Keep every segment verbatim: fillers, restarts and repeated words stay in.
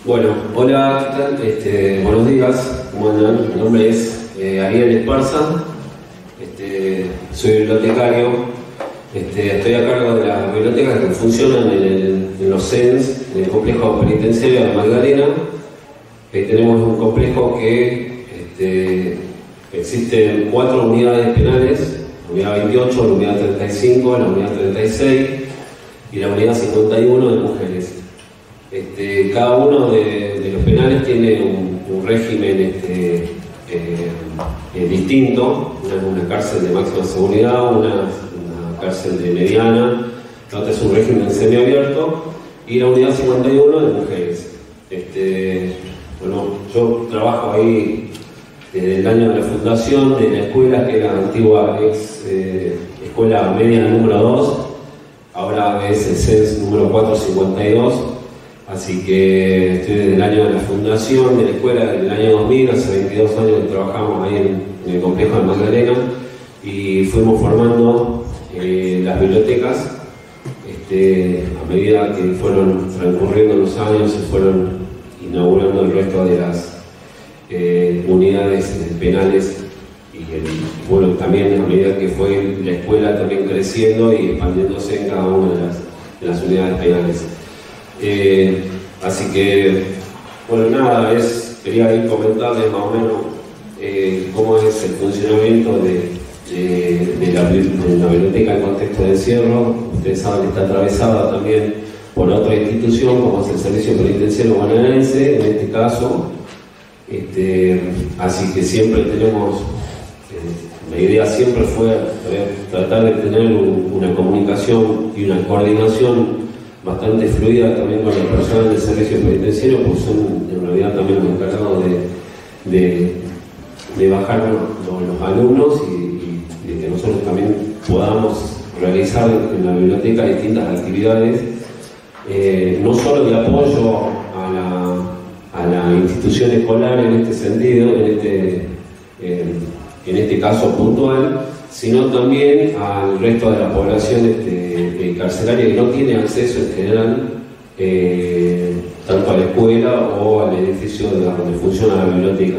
Bueno, hola, ¿qué tal? Este, buenos días, ¿cómo andan? Mi nombre es eh, Ariel Esparza, este, soy bibliotecario, este, estoy a cargo de las bibliotecas que funcionan en, el, en los C E N S, en el complejo penitenciario de Magdalena. Ahí tenemos un complejo que este, existen cuatro unidades penales, la unidad veintiocho, la unidad treinta y cinco, la unidad treinta y seis y la unidad cincuenta y uno de mujeres. Este, cada uno de, de los penales tiene un, un régimen este, eh, eh, distinto. Una es una cárcel de máxima seguridad, una, una cárcel de mediana, la otra es un régimen semiabierto, y la unidad cincuenta y uno de mujeres. Este, bueno, yo trabajo ahí desde el año de la fundación de la escuela, que era la antigua ex eh, escuela media número dos, ahora es el C E N S número cuatrocientos cincuenta y dos. Así que estoy desde el año de la fundación de la escuela, desde el año dos mil, hace veintidós años que trabajamos ahí en, en el complejo de Magdalena, y fuimos formando eh, las bibliotecas. Este, a medida que fueron transcurriendo los años, se fueron inaugurando el resto de las eh, unidades eh, penales, y el, bueno, también a medida que fue la escuela también creciendo y expandiéndose en cada una de las, de las unidades penales. Eh, así que, bueno, nada, es, quería ir comentarles más o menos eh, cómo es el funcionamiento de, de, de, la, de la biblioteca en contexto de encierro. Ustedes saben que está atravesada también por otra institución, como es el Servicio Penitenciario Bonaerense, en este caso. Este, así que siempre tenemos, eh, la idea siempre fue eh, tratar de tener un, una comunicación y una coordinación bastante fluida también con el personal del servicio penitenciario, porque son en realidad también los encargados de, de, de bajar los, los alumnos y, y de que nosotros también podamos realizar en la biblioteca distintas actividades, eh, no solo de apoyo a la, a la institución escolar en este sentido, en este, eh, en este caso puntual, sino también al resto de la población este, eh, carcelaria que no tiene acceso en general eh, tanto a la escuela o al edificio de donde funciona la biblioteca.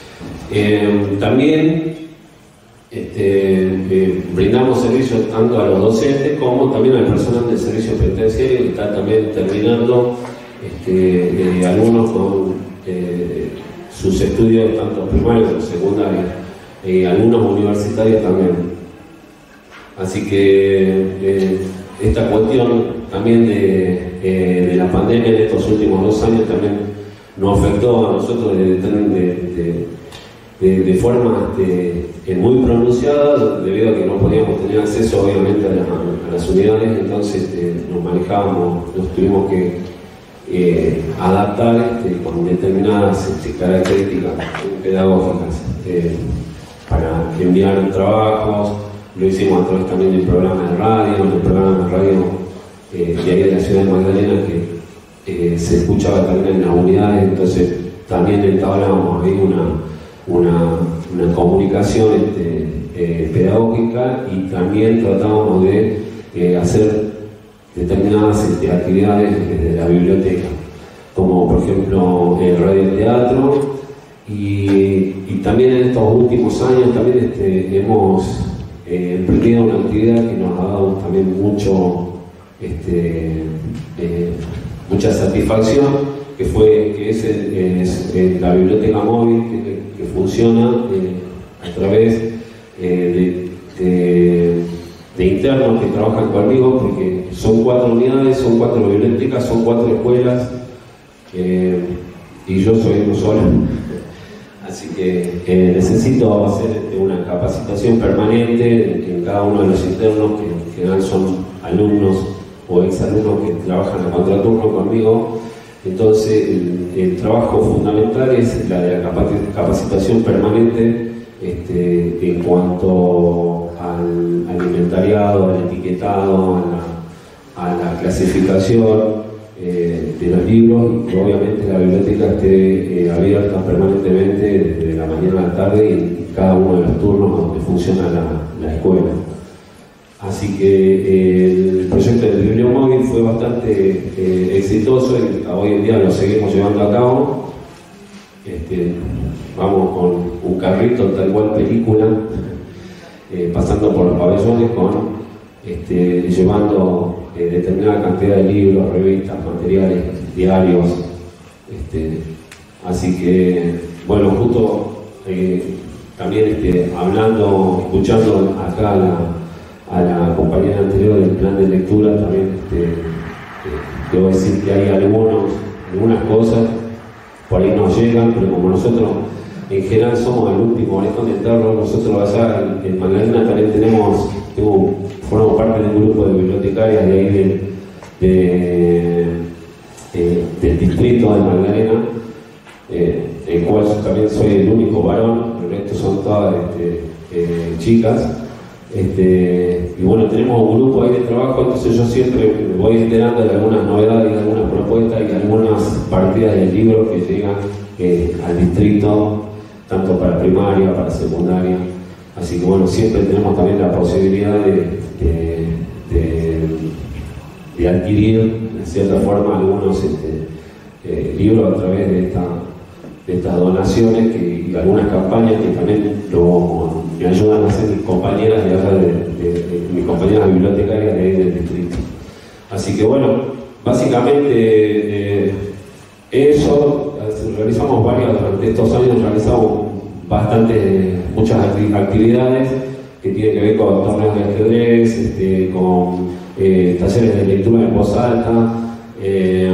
Eh, también este, eh, brindamos servicios tanto a los docentes como también al personal del servicio penitenciario, que está también terminando este, eh, algunos con eh, sus estudios tanto primarios como secundarios. Y eh, algunos universitarios también. Así que eh, esta cuestión también de, eh, de la pandemia en estos últimos dos años también nos afectó a nosotros de, de, de, de forma de, de muy pronunciada, debido a que no podíamos tener acceso obviamente a, la, a las unidades. Entonces eh, nos manejábamos, nos tuvimos que eh, adaptar este, con determinadas este, características pedagógicas. Eh, para enviar trabajos, lo hicimos a través también del programa de radio, el programa de radio eh, de ahí de la ciudad de Magdalena, que eh, se escuchaba también en las unidades. Entonces también entablábamos ahí una, una, una comunicación este, eh, pedagógica, y también tratábamos de eh, hacer determinadas este, actividades desde la biblioteca, como por ejemplo el radioteatro. Y, y también en estos últimos años también este, hemos eh, emprendido una actividad que nos ha dado también mucho, este, eh, mucha satisfacción, que fue que es, el, es el, la biblioteca móvil que, que funciona eh, a través eh, de, de, de internos que trabajan conmigo, porque son cuatro unidades, son cuatro bibliotecas, son cuatro escuelas, eh, y yo soy uno solo. Así que eh, necesito hacer este, una capacitación permanente en, en cada uno de los internos, que en general son alumnos o exalumnos que trabajan a contraturno conmigo. Entonces el, el trabajo fundamental es la de la capacitación permanente este, en cuanto al, al inventariado, al etiquetado, a la, a la clasificación Eh, de los libros, y que obviamente la biblioteca esté eh, abierta permanentemente desde la mañana a la tarde y en cada uno de los turnos donde funciona la, la escuela. Así que eh, el proyecto del bibliomóvil fue bastante bastante eh, exitoso y hoy en día lo seguimos llevando a cabo. Este, vamos con un carrito tal cual película, eh, pasando por los pabellones, con, este, llevando eh, determinada cantidad de libros, revistas, materiales, diarios. Este, así que, bueno, justo eh, también este, hablando, escuchando acá a la, a la compañera anterior del plan de lectura, también este, eh, debo decir que hay algunos, algunas cosas por ahí nos llegan, pero como nosotros en general somos el último orejón de entrarlo, nosotros allá en Magdalena también tenemos, tenemos, formamos parte de un grupo de bibliotecarias de ahí de, de, de, del distrito de Magdalena, eh, el cual yo también soy el único varón, el resto son todas este, eh, chicas. Este, y bueno, tenemos un grupo ahí de trabajo, entonces yo siempre me voy enterando de algunas novedades, de algunas propuestas y algunas partidas de libros que llegan eh, al distrito, tanto para primaria, para secundaria. Así que bueno, siempre tenemos también la posibilidad de, de, de, de adquirir de cierta forma algunos este, eh, libros a través de, esta, de estas donaciones que, y algunas campañas que también lo, me ayudan a hacer mis compañeras de, de, de, de mis compañeras bibliotecarias de ahí del distrito. Así que bueno, básicamente eh, eso, realizamos varias, durante estos años realizamos bastante, muchas actividades que tienen que ver con torneos de ajedrez, este, con eh, talleres de lectura en voz alta. Eh,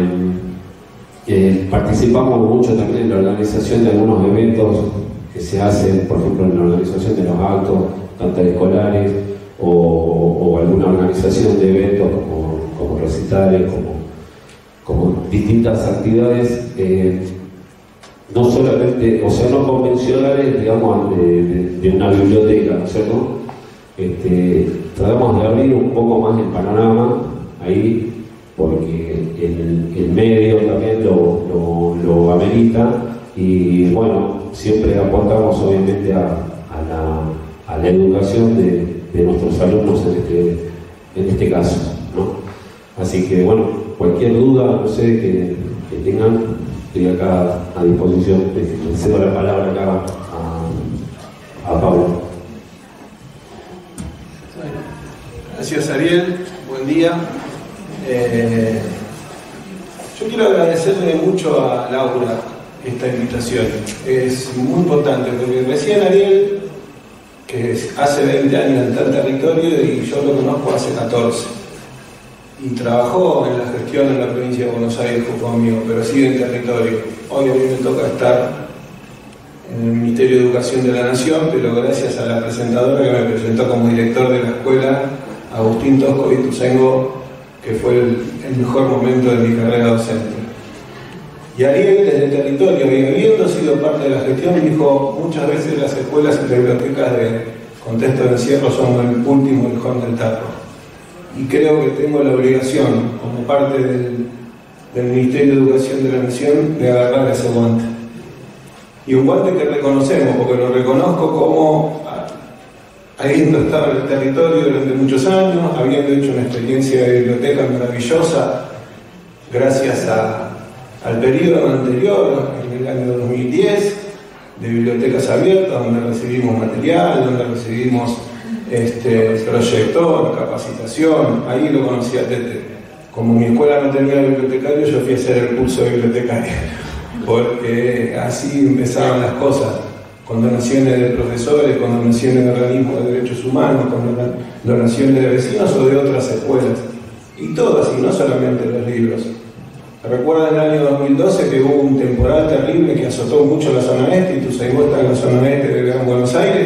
eh, participamos mucho también en la organización de algunos eventos que se hacen, por ejemplo, en la organización de los actos, tanto escolares o, o alguna organización de eventos como, como recitales, como, como distintas actividades, eh, no solamente, o sea, no convencionales, digamos, de, de, de una biblioteca, ¿no es cierto? Este, tratamos de abrir un poco más el panorama ahí, porque el, el medio también lo, lo, lo amerita. Y bueno, siempre aportamos obviamente a, a, la, a la educación de, de nuestros alumnos en este, en este caso, ¿no? Así que bueno, cualquier duda, no sé, que, que tengan, estoy acá a disposición. Le cedo la palabra acá a, a Pablo. Gracias, Ariel, buen día. Eh, yo quiero agradecerle mucho a Laura esta invitación. Es muy importante porque recién Ariel, que hace veinte años está en territorio y yo lo conozco hace catorce, y trabajó en la gestión en la provincia de Buenos Aires conmigo, pero sigue en territorio. Hoy a mí me toca estar en el Ministerio de Educación de la Nación, pero gracias a la presentadora que me presentó como director de la escuela, Agustín Tosco Ituzaingó, que fue el, el mejor momento de mi carrera docente. Y Ariel, desde el territorio, y habiendo sido parte de la gestión, dijo: muchas veces las escuelas y bibliotecas de contexto de encierro son el último rincón del tarro. Y creo que tengo la obligación, como parte del, del Ministerio de Educación de la Nación, de agarrar ese guante. Y un guante que reconocemos, porque lo reconozco como habiendo estado en el territorio durante muchos años, habiendo hecho una experiencia de biblioteca maravillosa, gracias a al periodo anterior, en el año dos mil diez, de bibliotecas abiertas, donde recibimos material, donde recibimos este, proyector, capacitación. Ahí lo conocí a Tete. Como mi escuela no tenía bibliotecario, yo fui a hacer el curso de bibliotecario, porque así empezaban las cosas, con donaciones de profesores, con donaciones de organismos de derechos humanos, con donaciones de vecinos o de otras escuelas, y todas, y no solamente los libros. Recuerdan el año dos mil doce que hubo un temporal terrible que azotó mucho la zona este, y Ituzaingó está en la zona este de Gran Buenos Aires,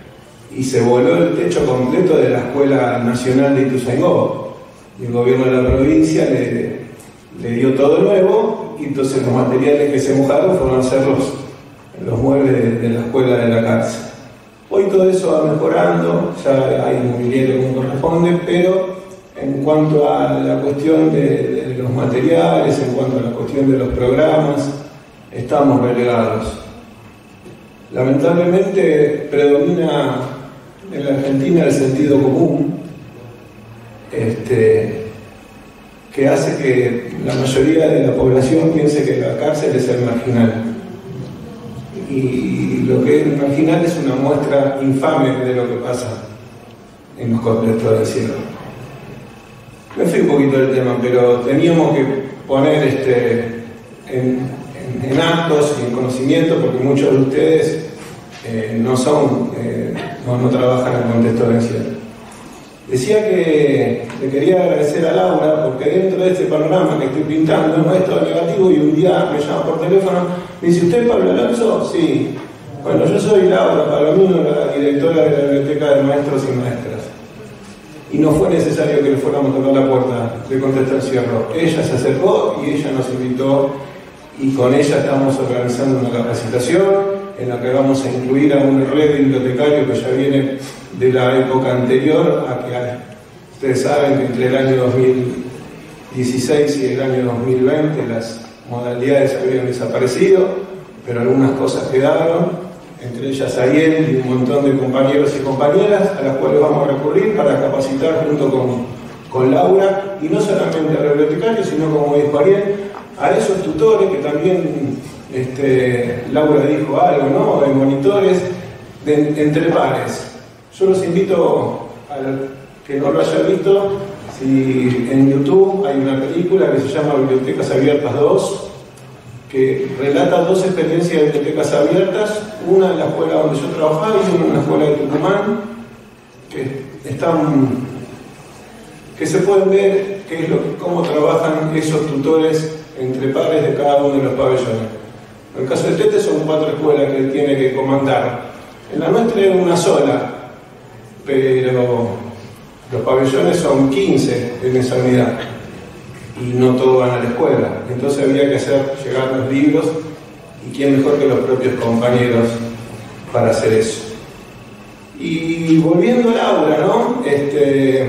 y se voló el techo completo de la Escuela Nacional de Ituzaingó. Y el gobierno de la provincia le, le dio todo nuevo, y entonces los materiales que se mojaron fueron a hacer los, los muebles de, de la escuela de la cárcel. Hoy todo eso va mejorando, ya hay mobiliario como corresponde, pero en cuanto a la cuestión de, de los materiales, en cuanto a la cuestión de los programas, estamos relegados. Lamentablemente predomina en la Argentina el sentido común, este, que hace que la mayoría de la población piense que la cárcel es el marginal. Y lo que es el marginal es una muestra infame de lo que pasa en los contextos de encierro. Me fui un poquito del tema, pero teníamos que poner este, en, en, en actos y en conocimiento, porque muchos de ustedes eh, no son, eh, no, no trabajan en contexto de encierro. Decía que le quería agradecer a Laura, porque dentro de este panorama que estoy pintando no es todo negativo, y un día me llama por teléfono, me dice: ¿usted es Pablo Alonso? Sí. Bueno, yo soy Laura Palomino, la directora de la Biblioteca de Maestros y Maestras. Y no fue necesario que le fuéramos a tocar la puerta de Contexto de Encierro. Ella se acercó y ella nos invitó, y con ella estamos organizando una capacitación en la que vamos a incluir a un red bibliotecario que ya viene de la época anterior a que ustedes saben que entre el año dos mil dieciséis y el año dos mil veinte las modalidades habían desaparecido, pero algunas cosas quedaron, entre ellas Ariel y un montón de compañeros y compañeras a las cuales vamos a recurrir para capacitar junto con, con Laura, y no solamente a los bibliotecarios, sino, como dijo Ariel, a esos tutores que también este, Laura dijo algo, ¿no? De monitores de, entre pares. Yo los invito a que no lo hayan visto, si en YouTube hay una película que se llama Bibliotecas Abiertas dos, que relata dos experiencias de bibliotecas abiertas, una en la escuela donde yo trabajaba y una en la escuela de Tucumán, que están, que se pueden ver qué es lo, cómo trabajan esos tutores entre pares de cada uno de los pabellones. En el caso de Tete son cuatro escuelas que él tiene que comandar. En la nuestra es una sola, pero los pabellones son quince en esa unidad y no todos van a la escuela. Entonces había que hacer llegar los libros, y quién mejor que los propios compañeros para hacer eso. Y volviendo al aula, ¿no? Este,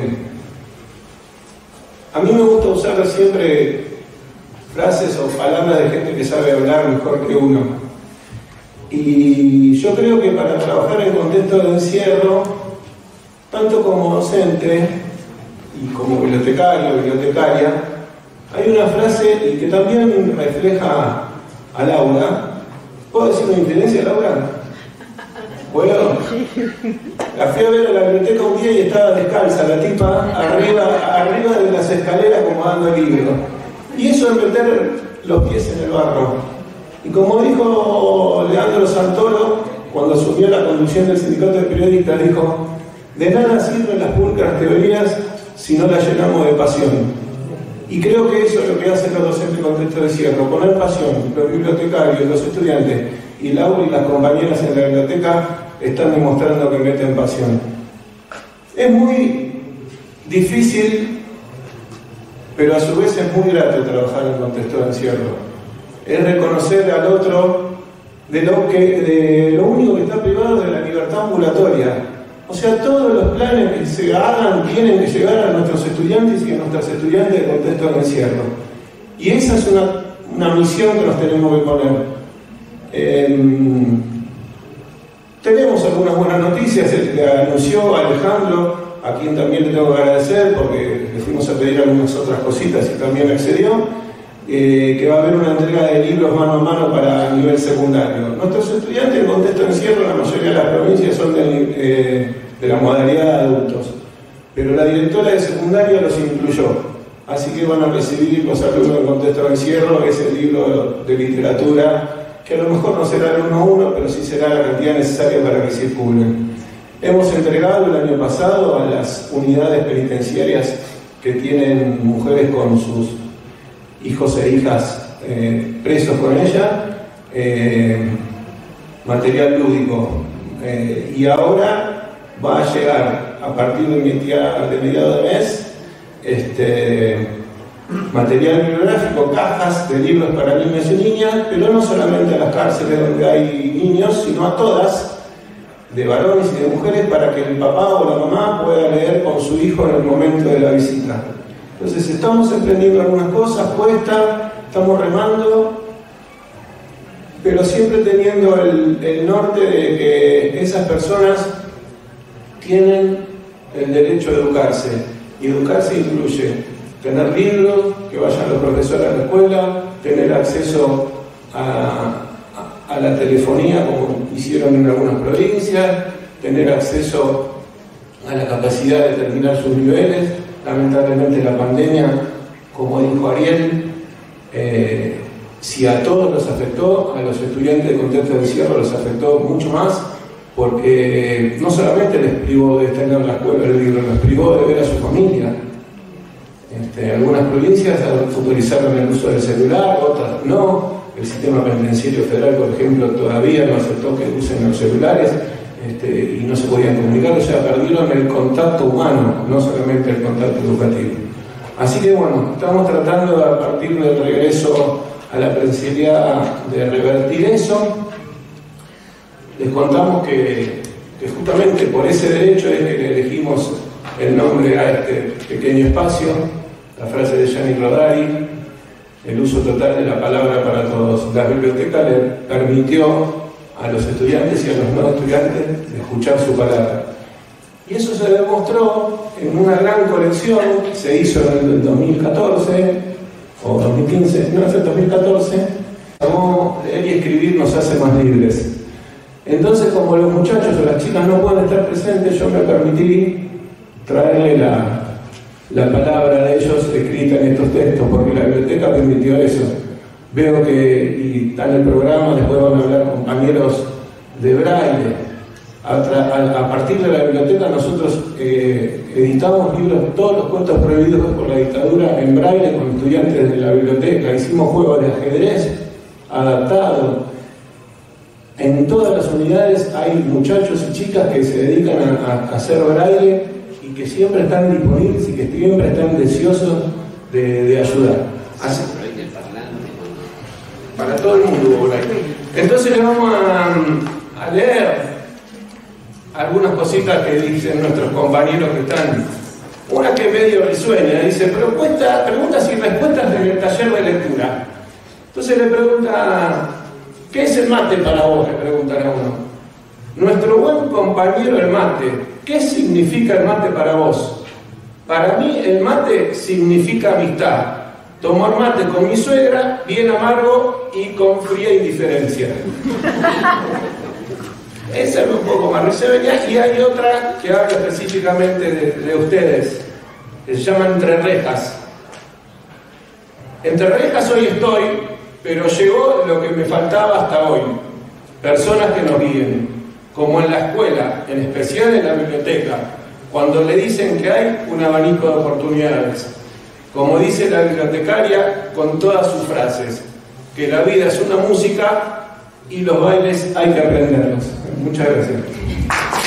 a mí me gusta usar siempre frases o palabras de gente que sabe hablar mejor que uno. Y yo creo que para trabajar en contexto de encierro, tanto como docente y como bibliotecario o bibliotecaria, hay una frase y que también refleja a Laura. ¿Puedo decir una infidencia, Laura? Bueno, la fui a ver a la biblioteca un día y estaba descalza la tipa arriba, arriba de las escaleras acomodando el libro. Y eso es meter los pies en el barro. Y como dijo Leandro Santoro, cuando asumió la conducción del sindicato de periodistas, dijo: de nada sirven las pulcras teorías si no las llenamos de pasión. Y creo que eso es lo que hacen los docentes en contexto de encierro, poner pasión. Los bibliotecarios, los estudiantes y Laura y las compañeras en la biblioteca están demostrando que meten pasión. Es muy difícil, pero a su vez es muy grato trabajar en contexto de encierro. Es reconocer al otro de lo, que, de lo único que está privado de la libertad ambulatoria. O sea, todos los planes que se hagan tienen que llegar a nuestros estudiantes y a nuestras estudiantes de contexto de encierro. Y esa es una, una misión que nos tenemos que poner. Eh, tenemos algunas buenas noticias, el que anunció Alejandro, a quien también le tengo que agradecer porque le fuimos a pedir algunas otras cositas y también accedió, eh, que va a haber una entrega de libros mano a mano para nivel secundario. Nuestros estudiantes en contexto de encierro, la mayoría de las provincias son de, eh, de la modalidad de adultos, pero la directora de secundaria los incluyó, así que van a recibir los alumnos en contexto de encierro ese libro de literatura, que a lo mejor no será el uno a uno, pero sí será la cantidad necesaria para que circulen. Hemos entregado el año pasado a las unidades penitenciarias que tienen mujeres con sus hijos e hijas eh, presos con ella, eh, material lúdico. Eh, y ahora va a llegar, a partir de, de mediados de mes, este, material bibliográfico, cajas de libros para niños y niñas, pero no solamente a las cárceles donde hay niños, sino a todas, de varones y de mujeres, para que el papá o la mamá pueda leer con su hijo en el momento de la visita. Entonces estamos emprendiendo algunas cosas, cuesta, estamos remando, pero siempre teniendo el, el norte de que esas personas tienen el derecho a educarse, y educarse incluye tener libros, que vayan los profesores a la escuela, tener acceso a, a, a la telefonía como hicieron en algunas provincias, tener acceso a la capacidad de terminar sus niveles. Lamentablemente la pandemia, como dijo Ariel, eh, si a todos los afectó, a los estudiantes de contexto de encierro los afectó mucho más, porque no solamente les privó de estar en la escuela el libro, les privó de ver a su familia. Este, algunas provincias autorizaron el uso del celular, otras no. El sistema penitenciario federal, por ejemplo, todavía no aceptó que usen los celulares este, y no se podían comunicar, o sea, perdieron el contacto humano, no solamente el contacto educativo. Así que bueno, estamos tratando a partir del regreso a la presencialidad de revertir eso. Les contamos que, que justamente por ese derecho es que le elegimos el nombre a este pequeño espacio, la frase de Gianni Rodari, el uso total de la palabra para todos. La biblioteca le permitió a los estudiantes y a los no estudiantes escuchar su palabra. Y eso se demostró en una gran colección, se hizo en el dos mil catorce, o dos mil quince, no, es el dos mil catorce, llamó Leer y Escribir nos hace más libres. Entonces, como los muchachos o las chicas no pueden estar presentes, yo me permití traerle la, la palabra de ellos escrita en estos textos, porque la biblioteca permitió eso. Veo que, y está en el programa, después van a hablar compañeros de Braille. A, a, a partir de la biblioteca nosotros eh, editamos libros, todos los cuentos prohibidos por la dictadura en Braille con estudiantes de la biblioteca. Hicimos juegos de ajedrez adaptados. En todas las unidades hay muchachos y chicas que se dedican a, a, a hacer Braille y que siempre están disponibles y que siempre están deseosos de, de ayudar. Así, para todo el mundo hubo Braille. Entonces le vamos a, a leer algunas cositas que dicen nuestros compañeros que están. Una que medio risueña, dice propuesta, preguntas y respuestas del taller de lectura. Entonces le pregunta, ¿qué es el mate para vos? Le preguntan a uno. Nuestro buen compañero el mate, ¿qué significa el mate para vos? Para mí el mate significa amistad. Tomar mate con mi suegra, bien amargo y con fría indiferencia. Esa es un poco más risueña, y hay otra que habla específicamente de, de ustedes, que se llama Entre Rejas. Entre rejas hoy estoy, pero llegó lo que me faltaba hasta hoy. Personas que nos guíen, como en la escuela, en especial en la biblioteca, cuando le dicen que hay un abanico de oportunidades. Como dice la bibliotecaria con todas sus frases, que la vida es una música y los bailes hay que aprenderlos. Muchas gracias.